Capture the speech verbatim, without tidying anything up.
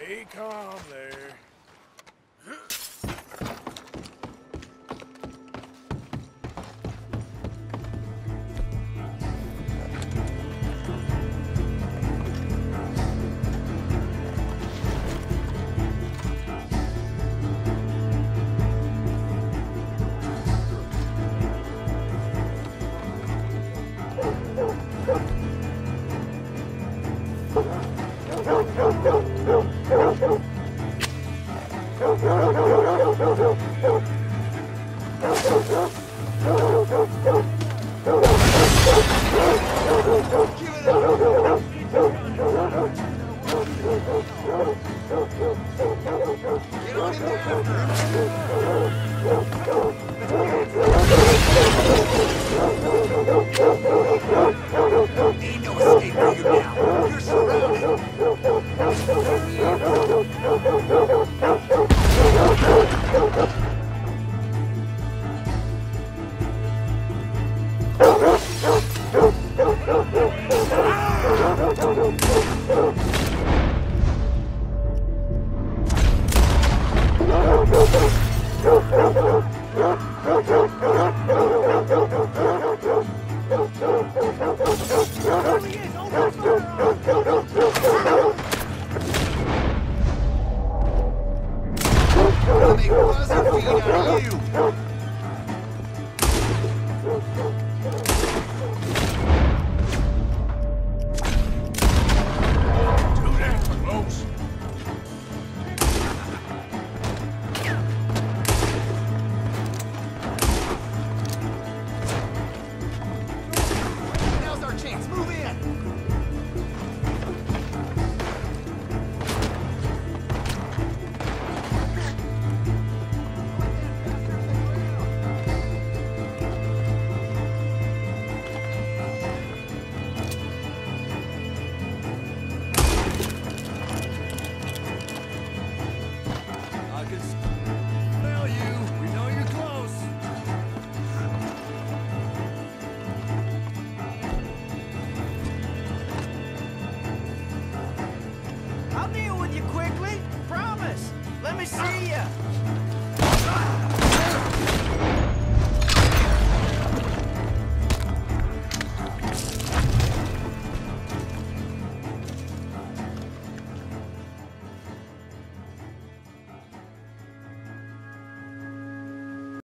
Stay calm there. Ain't no escape for you now. You're surrounded. Gonna make buzzer feed out of you. Too damn close. Now's our chance. Move in. I can smell you. We know you're close. I'll deal with you quickly. Promise. Let me see ya.